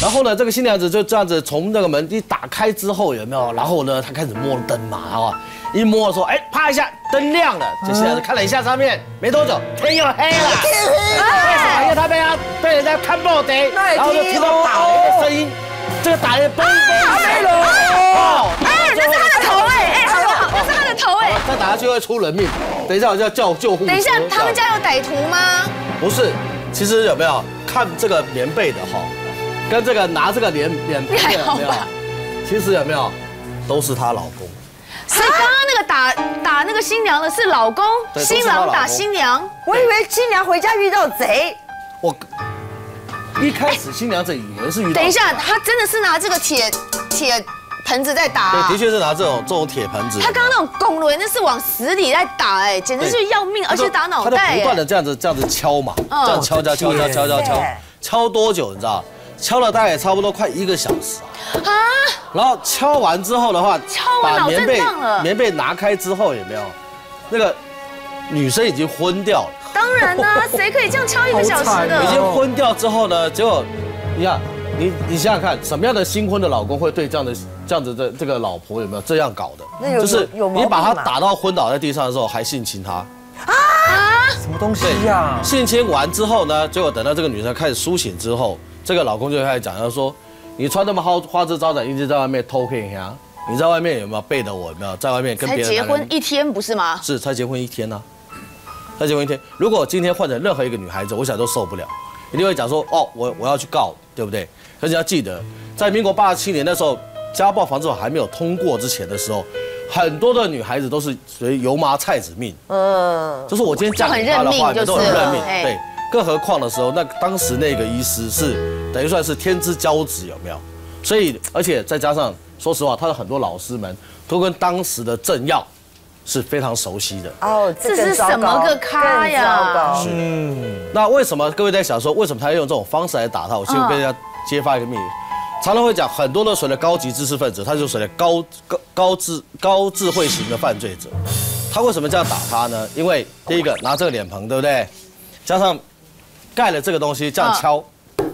然后呢，这个新娘子就这样子从那个门一打开之后，有没有？然后呢，她开始摸灯嘛，啊，一摸说，哎，啪一下，灯亮了。这新娘子看了一下上面，没多久天又黑了。 天黑了， 为什么？因为她被人家看报的，然后就听到打雷的声音，这个打雷嘣嘣没了。 哦， 哎，那是他的头哎，好，那是他的头哎。 再打下去会出人命。等一下我就要叫救护车。 等一下，他们家有歹徒吗？ 不是，其实有没有看这个棉被的哈？跟这个拿这个脸被有没有？其实有没有，都是她老公。 所以刚刚那个打那个新娘的是老公，新郎打新娘。 我以为新娘回家遇到贼。 我一开始新娘子以为是遇到。 等一下，他真的是拿这个铁盆子在打。 对，的确是拿这种铁盆子。 他刚刚那种拱轮那是往死里在打，哎，简直是要命，而且打脑袋。 他就不断的这样子敲嘛，这样敲多久你知道？敲了大概差不多快1个小时啊。然后敲完之后的话，把棉被拿开之后有没有？那个女生已经昏掉了。 当然啦，谁可以这样敲1个小时的？ 已经昏掉之后呢，结果你看，你想想看，什么样的新婚的老公会对这样子的这个老婆有没有这样搞的？就是你把她打到昏倒在地上的时候，还性侵她。 什么东西呀？ 性侵完之后呢，结果等到这个女生开始苏醒之后，这个老公就开始讲，他说：“你穿那么花枝招展，一直在外面偷看呀？你在外面有没有背着我？有没有在外面跟别人？” 才结婚1天不是吗？ 是，才结婚1天呢。才结婚1天，如果今天换成任何一个女孩子，我想都受不了，一定会讲说：“哦，我要去告，对不对？”可是你要记得，在民国87年那时候，家暴防治法还没有通过之前的时候。很多的女孩子都是属于油麻菜籽命，就是我今天嫁给他的话，你都很认命，对。更何况的时候，那当时那个医师是等于算是天之骄子，有没有？所以，而且再加上，说实话，他的很多老师们都跟当时的政要是非常熟悉的。 哦， 这是什么个咖呀？ 是。那为什么各位在想说，为什么他要用这种方式来打他？我先跟大家揭发一个秘密。常常会讲很多的所谓的高级知识分子，他就所谓的高智慧型的犯罪者。他为什么这样打他呢？因为第一个拿这个脸盆，对不对？加上盖了这个东西，这样敲，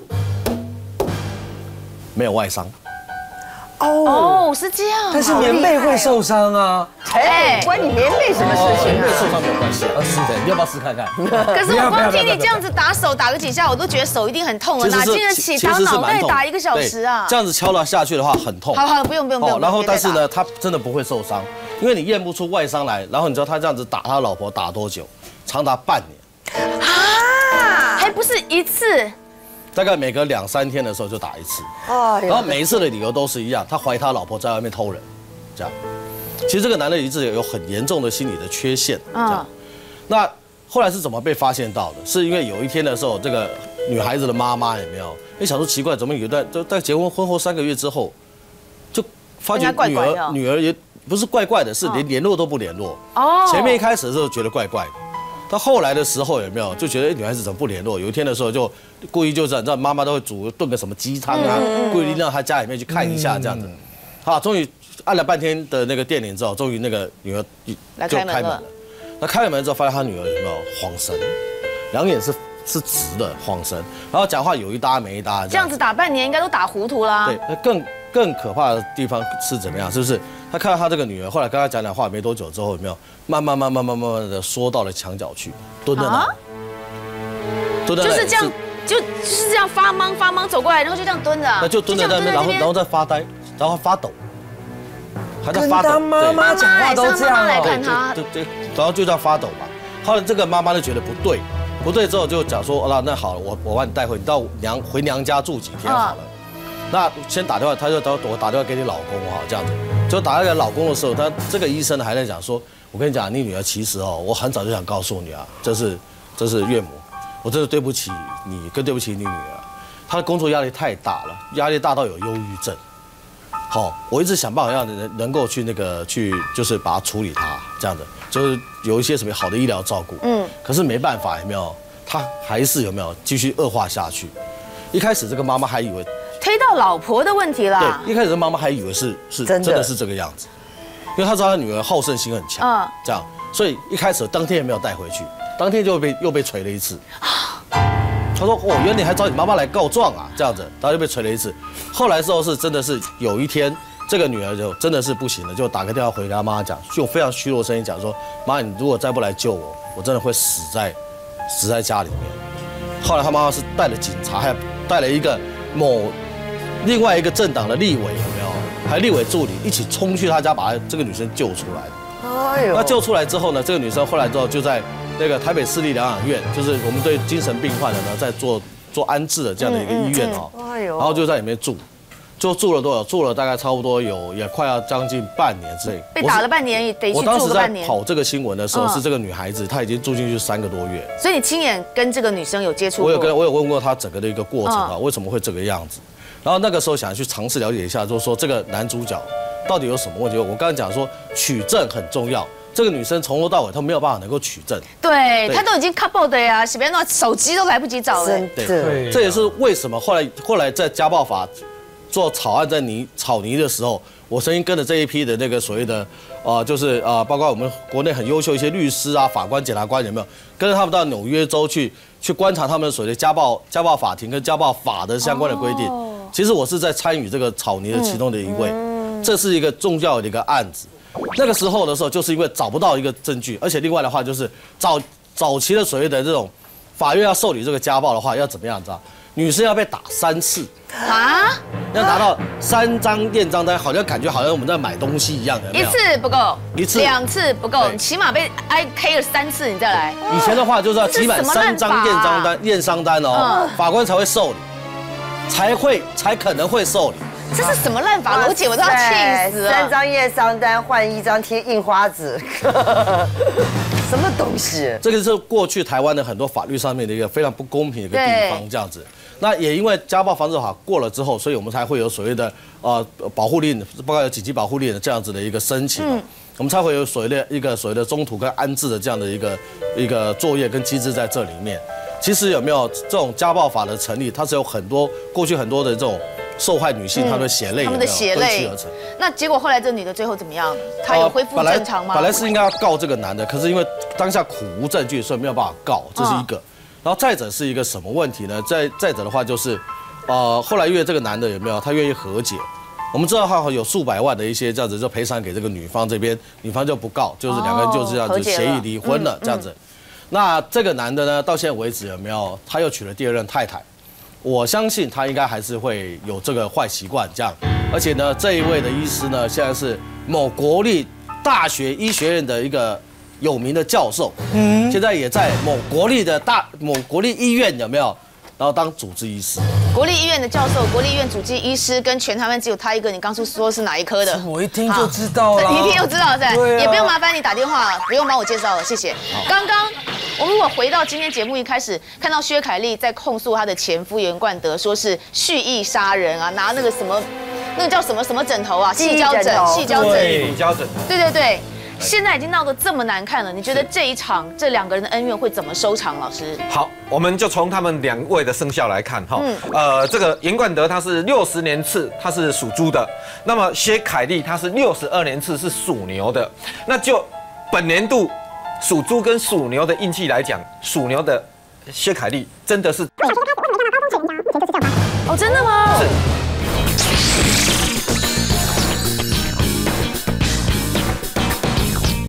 没有外伤。 哦，是这样。 但是棉被会受伤啊。 哎，关你棉被什么事情棉被受伤没有关系啊。是的，你要不要试看看？ 可是我光听你这样子打手打个几下，我都觉得手一定很痛了，哪经得起打脑袋打1个小时啊？ 这样子敲了下去的话很痛。 好，不用。 然后但是呢，他真的不会受伤，因为你验不出外伤来。然后你知道他这样子打他老婆打多久？长达半年。 还不是一次。 大概每隔2、3天的时候就打1次，然后每一次的理由都是一样，他怀疑他老婆在外面偷人，这样。其实这个男的一直有很严重的心理的缺陷，这样。那后来是怎么被发现到的？是因为有一天的时候，这个女孩子的妈妈有没有？想说奇怪，怎么有一段就在结婚后3个月之后，就发觉女儿也不是怪怪的，是连联络都不联络。前面一开始的时候觉得怪怪的。到后来的时候有没有就觉得女孩子怎么不联络？有一天的时候就故意就是你知道妈妈都会炖个什么鸡汤啊，故意让她家里面去看一下这样子。好，终于按了半天的那个电铃之后，终于那个女儿就开门了。那开了门之后，发现她女儿有没有晃神，两眼是直的晃神，然后讲话有一搭没一搭。 这样子打半年应该都打糊涂啦。 对，那更可怕的地方是怎么样？是不是？他看到他这个女儿，后来跟他讲话没多久之后，有没有慢慢的缩到了墙角去，蹲在那， 就是这样，就是这样发懵走过来，然后就这样蹲着， 那就蹲在那边，然后再发呆，然后发抖，还在发抖。 跟他妈妈讲话都这样哦。 对，然后就这样发抖嘛。后来这个妈妈就觉得不对之后就讲说，那好了，我把你带回，你到回娘家住几天好了。那先打电话，他就我打电话给你老公哈，这样子。就打给老公的时候，他这个医生还在讲说，我跟你讲，你女儿其实我很早就想告诉你啊，这是岳母，我真的对不起你，更对不起你女儿，她的工作压力太大了，压力大到有忧郁症。好，我一直想办法让能够去就是把她处理她这样的，就是有一些什么好的医疗照顾。可是没办法，有没有？她还是有没有继续恶化下去？一开始这个妈妈还以为。 推到老婆的问题啦。 对，一开始妈妈还以为是真的是这个样子，因为她知道她女儿好胜心很强，这样，所以一开始当天也没有带回去，当天又被捶了1次。 他说哦，原来你还找你妈妈来告状啊，这样子，然后就被捶了一次。后来之后是真的是有一天，这个女儿就真的是不行了，就打个电话回她妈讲，用非常虚弱的声音讲说，妈，你如果再不来救我，我真的会死在家里面。后来他妈妈是带了警察，还带了一个另外一个政党的立委有没有？还立委助理一起冲去他家，把这个女生救出来。哎呦！那救出来之后呢，这个女生后来之后就在那个台北市立疗养院，就是我们对精神病患的呢在做安置的这样的一个医院哦。哎呦！然后就在里面住。就住了多少？住了大概差不多也快要将近半年之类。 被打了半年，得去住个半年。 我当时在跑这个新闻的时候，是这个女孩子，她已经住进去3个多月。 所以你亲眼跟这个女生有接触过？ 我有问过她整个的一个过程啊，为什么会这个样子？然后那个时候想去尝试了解一下，就是说这个男主角到底有什么问题？我刚刚讲说取证很重要。这个女生从头到尾她没有办法能够取证， 对她都已经 couple 的呀，随便那手机都来不及找了。 对，这也是为什么后来在家暴法做草案在草拟的时候，我曾经跟着这一批的那个所谓的就是包括我们国内很优秀一些律师啊、法官、检察官有没有跟着他们到纽约州去观察他们所谓的家暴法庭跟家暴法的相关的规定。其实我是在参与这个草拟的其中的一位，这是一个重要的一个案子。那个时候的时候，就是因为找不到一个证据，而且另外的话就是早期的所谓的这种法院要受理这个家暴的话，要怎么样知道？女生要被打3次啊，要拿到3张验章单，好像感觉好像我们在买东西一样的。 1次不够 ，1次 2次不够，你起码被K 了3次，你再来。 以前的话就是要集满3张验伤单哦，法官才会受理，才可能会受理。 这是什么烂法？罗姐我都要气死了。 3张验伤单换1张贴印花纸，什么东西？ 这个是过去台湾的很多法律上面的一个非常不公平的一个地方，这样子。那也因为家暴防治法过了之后，所以我们才会有所谓的保护令，包括有紧急保护令的这样子的一个申请，我们才会有所谓的中途跟安置的这样的一个作业跟机制在这里面。其实有没有这种家暴法的成立，它是有过去很多的这种受害女性她的血泪， 他们的血泪而成。那结果后来这女的最后怎么样？她有恢复正常吗？ 本来是应该要告这个男的，可是因为当下苦无证据，所以没有办法告，这是一个。然后再者是一个什么问题呢？再者的话就是，后来因为这个男的有没有他愿意和解？我们知道他有数百万的一些这样子就赔偿给这个女方这边，女方就不告，就是2个人就是这样子协议离婚了这样子。那这个男的呢，到现在为止有没有他又娶了第2任太太？我相信他应该还是会有这个坏习惯这样。而且呢，这一位的医师呢，现在是某国立大学医学院的一个有名的教授，现在也在某国立医院有没有？然后当主治医师。 国立医院的教授，国立医院主治医师，跟全台湾只有他一个。你刚说是哪一科的？ 我一听就知道了。 你一听就知道是吧？也不用麻烦你打电话，不用帮我介绍了，谢谢。刚刚我们如果回到今天节目一开始，看到薛凯丽在控诉她的前夫袁冠德，说是蓄意杀人啊，拿那个什么，那个叫什么枕头啊，细胶枕。对。现在已经闹得这么难看了，你觉得这2个人的恩怨会怎么收场？老师， 好，我们就从他们2位的生肖来看哈。这个严冠德他是60年次，他是属猪的。那么薛凯丽他是62年次，是属牛的。那就本年度属猪跟属牛的运气来讲，属牛的薛凯丽真的是。 哦，真的吗？ 是。